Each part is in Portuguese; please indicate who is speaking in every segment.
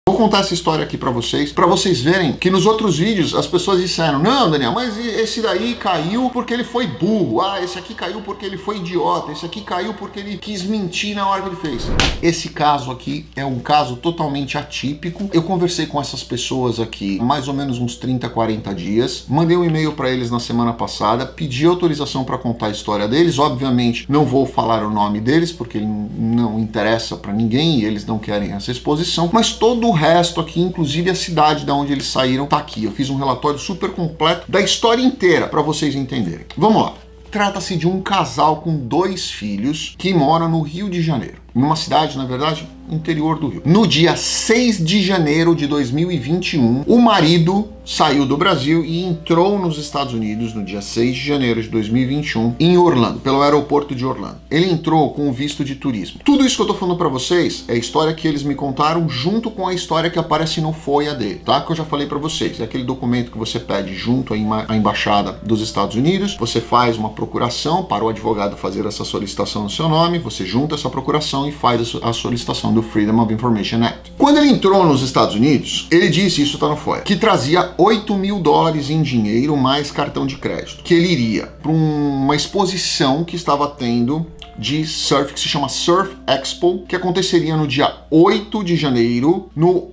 Speaker 1: Vou contar essa história aqui pra vocês verem que nos outros vídeos as pessoas disseram: não, Daniel, mas esse daí caiu porque ele foi burro, esse aqui caiu porque ele foi idiota, esse aqui caiu porque ele quis mentir na hora que ele fez. Esse caso aqui é um caso totalmente atípico. Eu conversei com essas pessoas aqui há mais ou menos uns 30, 40 dias, mandei um e-mail pra eles na semana passada, pedi autorização pra contar a história deles. Obviamente não vou falar o nome deles porque não interessa pra ninguém e eles não querem essa exposição, mas todo o resto aqui, inclusive a cidade da onde eles saíram, tá aqui. Eu fiz um relatório super completo da história inteira para vocês entenderem. Vamos lá. Trata-se de um casal com 2 filhos que mora no Rio de Janeiro. Numa cidade, na verdade, interior do Rio. No dia 6 de janeiro de 2021, o marido saiu do Brasil e entrou nos Estados Unidos no dia 6 de janeiro de 2021 em Orlando, pelo aeroporto de Orlando. Ele entrou com o visto de turismo. Tudo isso que eu tô falando pra vocês é a história que eles me contaram junto com a história que aparece no FOIA dele, tá? Que eu já falei pra vocês. É aquele documento que você pede junto à embaixada dos Estados Unidos, você faz uma procuração para o advogado fazer essa solicitação no seu nome, você junta essa procuração e faz a solicitação do Freedom of Information Act. Quando ele entrou nos Estados Unidos, ele disse, isso tá no FOIA, que trazia $8 mil em dinheiro mais cartão de crédito, que ele iria para uma exposição que estava tendo de surf, que se chama Surf Expo, que aconteceria no dia 8 de janeiro no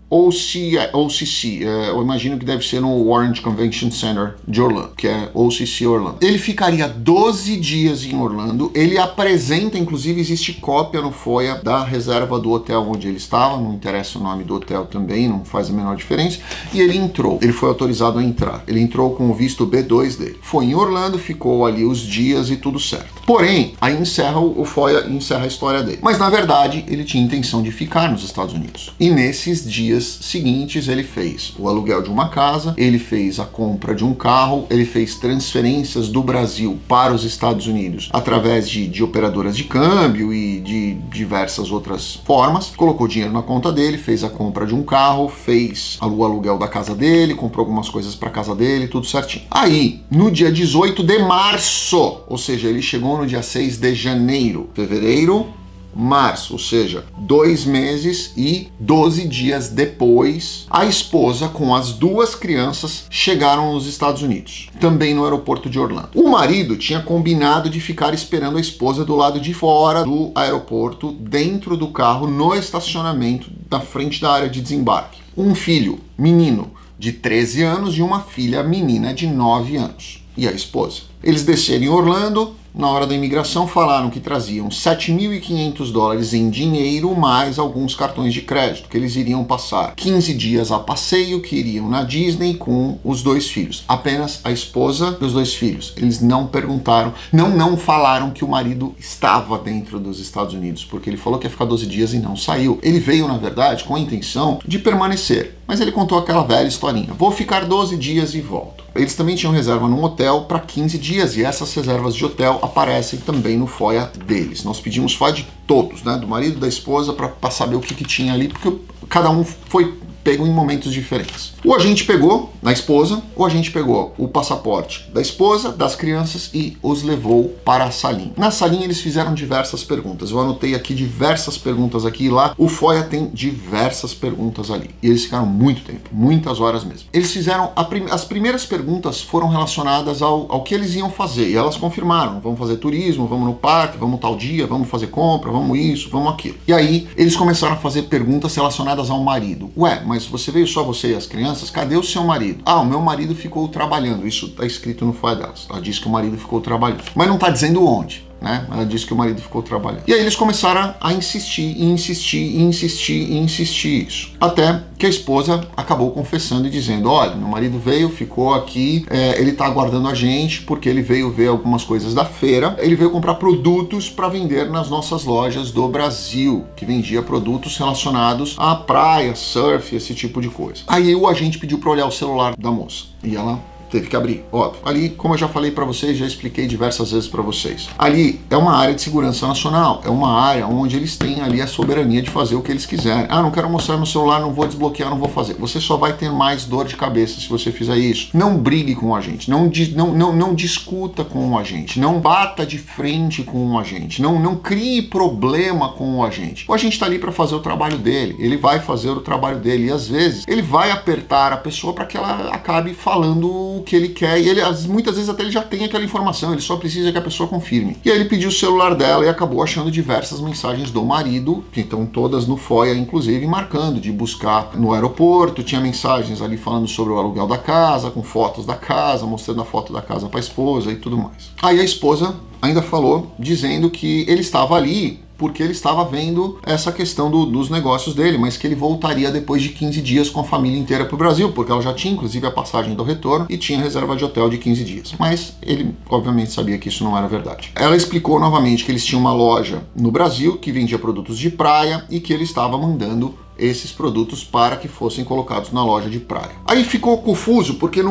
Speaker 1: OCC, eu imagino que deve ser no Orange Convention Center de Orlando, que é OCC Orlando. Ele ficaria 12 dias em Orlando, ele apresenta, inclusive existe cópia no FOIA da reserva do hotel onde ele estava, não interessa o nome do hotel também, não faz a menor diferença, e ele entrou, ele foi autorizado a entrar, ele entrou com o visto B2 dele. Foi em Orlando, ficou ali os dias e tudo certo. Porém, aí encerra o FOIA, encerra a história dele. Mas na verdade, ele tinha intenção de ficar nos Estados Unidos. E nesses dias seguintes ele fez o aluguel de uma casa, ele fez a compra de um carro, ele fez transferências do Brasil para os Estados Unidos através de operadoras de câmbio e de diversas outras formas, colocou dinheiro na conta dele, fez a compra de um carro, fez o aluguel da casa dele, comprou algumas coisas para casa dele, tudo certinho. Aí, no dia 18 de março, ou seja, ele chegou no dia 6 de janeiro, fevereiro, março, ou seja, 2 meses e 12 dias depois, a esposa com as 2 crianças chegaram nos Estados Unidos, também no aeroporto de Orlando. O marido tinha combinado de ficar esperando a esposa do lado de fora do aeroporto, dentro do carro, no estacionamento, na frente da área de desembarque. Um filho, menino, de 13 anos e uma filha, menina, de 9 anos. E a esposa. Eles desceram em Orlando. Na hora da imigração falaram que traziam $7.500 em dinheiro mais alguns cartões de crédito, que eles iriam passar 15 dias a passeio, que iriam na Disney com os 2 filhos. Apenas a esposa e os 2 filhos. Eles não perguntaram, não falaram que o marido estava dentro dos Estados Unidos, porque ele falou que ia ficar 12 dias e não saiu. Ele veio, na verdade, com a intenção de permanecer, mas ele contou aquela velha historinha: vou ficar 12 dias e volto. Eles também tinham reserva num hotel para 15 dias e essas reservas de hotel aparecem também no FOIA deles. Nós pedimos FOIA de todos, né, do marido e da esposa, para saber o que tinha ali, porque cada um foi pego em momentos diferentes. O agente pegou na esposa, o agente pegou o passaporte da esposa, das crianças e os levou para a salinha. Na salinha eles fizeram diversas perguntas. Eu anotei aqui diversas perguntas aqui e lá. O FOIA tem diversas perguntas ali. E eles ficaram muito tempo, muitas horas mesmo. Eles fizeram, as primeiras perguntas foram relacionadas ao que eles iam fazer. E elas confirmaram: vamos fazer turismo, vamos no parque, vamos tal dia, vamos fazer compra, vamos isso, vamos aquilo. E aí eles começaram a fazer perguntas relacionadas ao marido. Ué, mas você veio só você e as crianças? Cadê o seu marido? O meu marido ficou trabalhando. Isso tá escrito no FOIA delas. Ela disse que o marido ficou trabalhando. Mas não tá dizendo onde, né? Ela disse que o marido ficou trabalhando. E aí eles começaram a insistir isso. Até que a esposa acabou confessando e dizendo: olha, meu marido veio, ficou aqui, ele tá aguardando a gente porque ele veio ver algumas coisas da feira. Ele veio comprar produtos para vender nas nossas lojas do Brasil, que vendia produtos relacionados à praia, surf, esse tipo de coisa. Aí o agente pediu para olhar o celular da moça. E ela teve que abrir, óbvio. Ali, como eu já falei para vocês, já expliquei diversas vezes para vocês. Ali é uma área de segurança nacional, é uma área onde eles têm ali a soberania de fazer o que eles quiserem. Ah, não quero mostrar meu celular, não vou desbloquear, não vou fazer. Você só vai ter mais dor de cabeça se você fizer isso. Não brigue com o agente, não discuta com o agente, não bata de frente com o agente, não crie problema com o agente. O agente está ali para fazer o trabalho dele, ele vai fazer o trabalho dele e às vezes ele vai apertar a pessoa para que ela acabe falando o que ele quer e ele, muitas vezes até ele já tem aquela informação, ele só precisa que a pessoa confirme. E aí ele pediu o celular dela e acabou achando diversas mensagens do marido, que estão todas no FOIA, inclusive, marcando de buscar no aeroporto, tinha mensagens ali falando sobre o aluguel da casa, com fotos da casa, mostrando a foto da casa para a esposa e tudo mais. Aí a esposa ainda falou, dizendo que ele estava ali porque ele estava vendo essa questão dos negócios dele, mas que ele voltaria depois de 15 dias com a família inteira para o Brasil, porque ela já tinha inclusive a passagem do retorno e tinha reserva de hotel de 15 dias. Mas ele obviamente sabia que isso não era verdade. Ela explicou novamente que eles tinham uma loja no Brasil que vendia produtos de praia e que ele estava mandando esses produtos para que fossem colocados na loja de praia. Aí ficou confuso, porque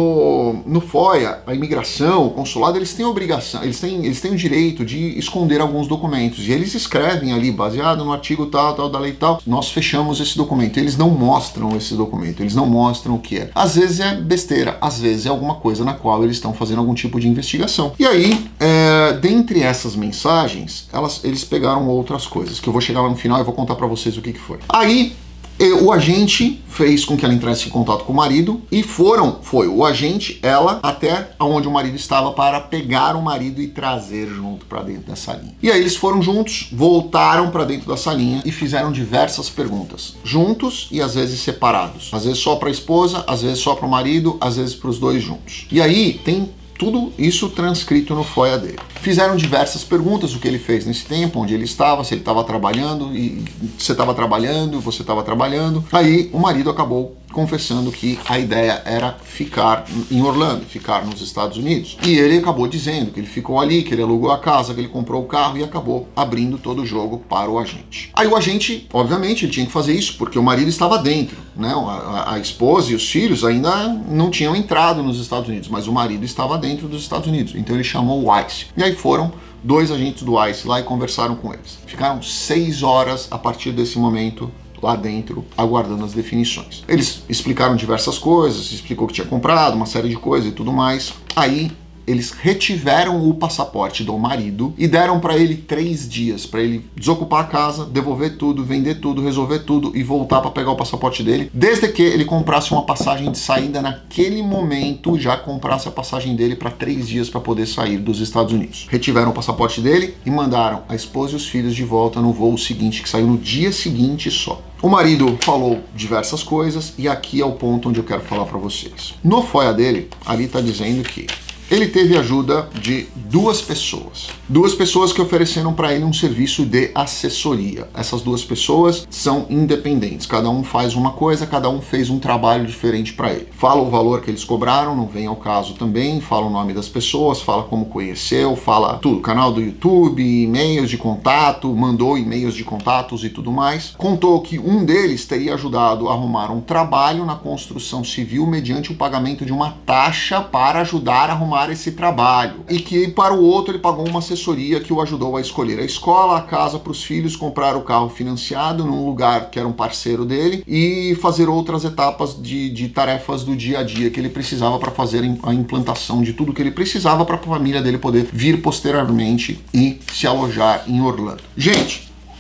Speaker 1: no FOIA, a imigração, o consulado, eles têm a obrigação, eles têm o direito de esconder alguns documentos, e eles escrevem ali, baseado no artigo tal, da lei tal, nós fechamos esse documento. Eles não mostram esse documento, eles não mostram o que é. Às vezes é besteira, às vezes é alguma coisa na qual eles estão fazendo algum tipo de investigação. E aí, dentre essas mensagens, eles pegaram outras coisas, que eu vou chegar lá no final e vou contar para vocês o que foi. Aí, o agente fez com que ela entrasse em contato com o marido e foi o agente, ela, até onde o marido estava para pegar o marido e trazer junto para dentro da salinha. E aí eles foram juntos, voltaram para dentro da salinha e fizeram diversas perguntas, juntos e às vezes separados. Às vezes só para a esposa, às vezes só para o marido, às vezes para os dois juntos. E aí tem tudo isso transcrito no FOIA dele. Fizeram diversas perguntas, o que ele fez nesse tempo, onde ele estava, se ele estava trabalhando, e você estava trabalhando, você estava trabalhando. Aí o marido acabou confessando que a ideia era ficar em Orlando, ficar nos Estados Unidos. E ele acabou dizendo que ele ficou ali, que ele alugou a casa, que ele comprou o carro e acabou abrindo todo o jogo para o agente. Aí o agente, obviamente, ele tinha que fazer isso porque o marido estava dentro, né? A esposa e os filhos ainda não tinham entrado nos Estados Unidos, mas o marido estava dentro dos Estados Unidos. Então ele chamou o ICE. E aí foram dois agentes do ICE lá e conversaram com eles. Ficaram 6 horas a partir desse momento lá dentro, aguardando as definições. Eles explicaram diversas coisas, explicou que tinha comprado, uma série de coisas e tudo mais. Aí eles retiveram o passaporte do marido e deram para ele 3 dias para ele desocupar a casa, devolver tudo, vender tudo, resolver tudo e voltar para pegar o passaporte dele, desde que ele comprasse uma passagem de saída naquele momento, já comprasse a passagem dele para 3 dias para poder sair dos Estados Unidos. Retiveram o passaporte dele e mandaram a esposa e os filhos de volta no voo seguinte, que saiu no dia seguinte só. O marido falou diversas coisas e aqui é o ponto onde eu quero falar para vocês. No FOIA dele, ali está dizendo que ele teve ajuda de 2 pessoas. 2 pessoas que ofereceram para ele um serviço de assessoria. Essas 2 pessoas são independentes. Cada um faz uma coisa, cada um fez um trabalho diferente para ele. Fala o valor que eles cobraram, não vem ao caso também. Fala o nome das pessoas, fala como conheceu, fala tudo. Canal do YouTube, e-mails de contato, mandou e-mails de contatos e tudo mais. Contou que um deles teria ajudado a arrumar um trabalho na construção civil mediante o pagamento de uma taxa para ajudar a arrumar esse trabalho, e que para o outro ele pagou uma assessoria que o ajudou a escolher a escola, a casa para os filhos, comprar o carro financiado num lugar que era um parceiro dele e fazer outras etapas de tarefas do dia a dia que ele precisava para fazer a implantação de tudo que ele precisava para a família dele poder vir posteriormente e se alojar em Orlando. Gente,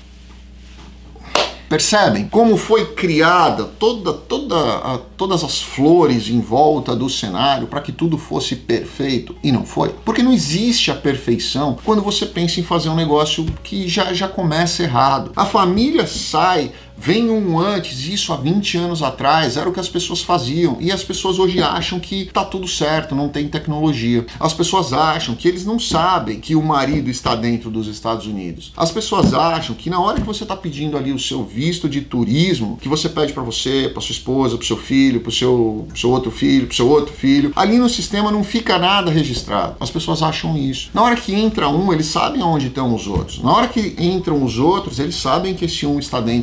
Speaker 1: percebem como foi criada todas as flores em volta do cenário para que tudo fosse perfeito e não foi? Porque não existe a perfeição quando você pensa em fazer um negócio que já começa errado. A família sai, vem um antes, isso há 20 anos atrás, era o que as pessoas faziam. E as pessoas hoje acham que tá tudo certo, não tem tecnologia. As pessoas acham que eles não sabem que o marido está dentro dos Estados Unidos. As pessoas acham que na hora que você tá pedindo ali o seu visto de turismo, que você pede para você, para sua esposa, para seu filho, para seu outro filho, para seu outro filho, ali no sistema não fica nada registrado. As pessoas acham isso. Na hora que entra um, eles sabem onde estão os outros. Na hora que entram os outros, eles sabem que esse um está dentro dos Estados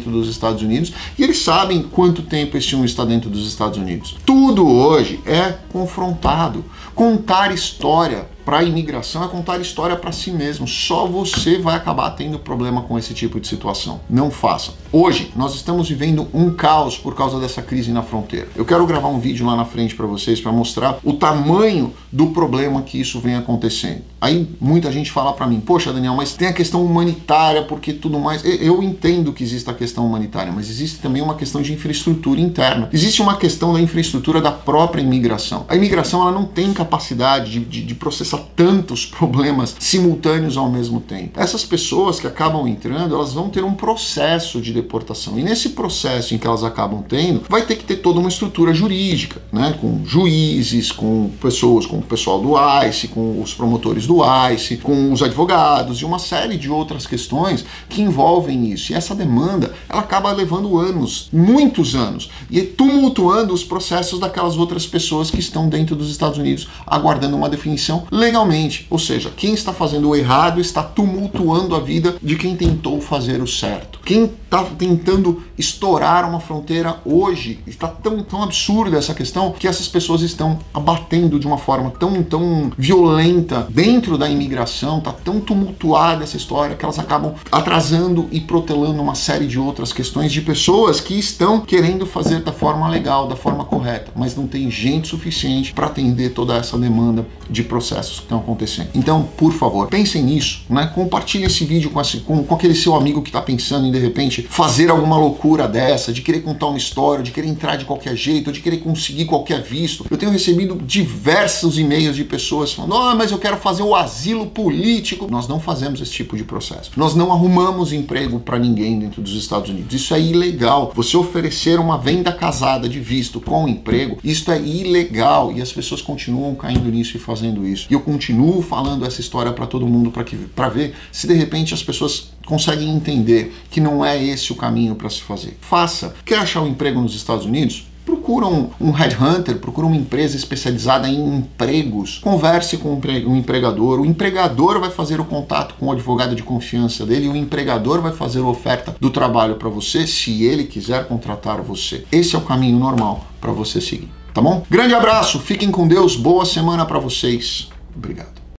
Speaker 1: Estados Unidos e eles sabem quanto tempo esse um está dentro dos Estados Unidos. Tudo hoje é confrontado. Contar história para a imigração é contar história para si mesmo. Só você vai acabar tendo problema com esse tipo de situação. Não faça. Hoje, nós estamos vivendo um caos por causa dessa crise na fronteira. Eu quero gravar um vídeo lá na frente para vocês para mostrar o tamanho do problema que isso vem acontecendo. Aí muita gente fala para mim, poxa Daniel, mas tem a questão humanitária, porque tudo mais. Eu entendo que existe a questão humanitária, mas existe também uma questão de infraestrutura interna. Existe uma questão da infraestrutura da própria imigração. A imigração ela não tem capacidade de processar tantos problemas simultâneos ao mesmo tempo. Essas pessoas que acabam entrando, elas vão ter um processo de deportação. E nesse processo em que elas acabam tendo, vai ter que ter toda uma estrutura jurídica, né? Com juízes, com pessoas, com o pessoal do ICE, com os promotores do ICE, com os advogados e uma série de outras questões que envolvem isso. E essa demanda, ela acaba levando anos, muitos anos, e tumultuando os processos daquelas outras pessoas que estão dentro dos Estados Unidos aguardando uma definição legalmente. Ou seja, quem está fazendo o errado está tumultuando a vida de quem tentou fazer o certo. Quem está tentando estourar uma fronteira hoje, está tão absurda essa questão que essas pessoas estão abatendo de uma forma tão violenta dentro da imigração, está tão tumultuada essa história que elas acabam atrasando e protelando uma série de outras questões de pessoas que estão querendo fazer da forma legal, da forma correta, mas não tem gente suficiente para atender toda essa demanda de processos que estão acontecendo. Então, por favor, pensem nisso, né? Compartilhe esse vídeo com aquele seu amigo que está pensando em, de repente, fazer alguma loucura dessa, de querer contar uma história, de querer entrar de qualquer jeito, de querer conseguir qualquer visto. Eu tenho recebido diversos e-mails de pessoas falando, mas eu quero fazer o asilo político. Nós não fazemos esse tipo de processo. Nós não arrumamos emprego para ninguém dentro dos Estados Unidos. Isso é ilegal. Você oferecer uma venda casada de visto com emprego, isso é ilegal e as pessoas continuam caindo nisso e fazendo isso. E eu continuo falando essa história para todo mundo para ver se de repente as pessoas conseguem entender que não é esse o caminho para se fazer. Faça. Quer achar um emprego nos Estados Unidos? Procura um headhunter, procura uma empresa especializada em empregos, converse com um empregador, o empregador vai fazer o contato com o advogado de confiança dele e o empregador vai fazer a oferta do trabalho para você, se ele quiser contratar você. Esse é o caminho normal para você seguir, tá bom? Grande abraço, fiquem com Deus, boa semana para vocês. Obrigado.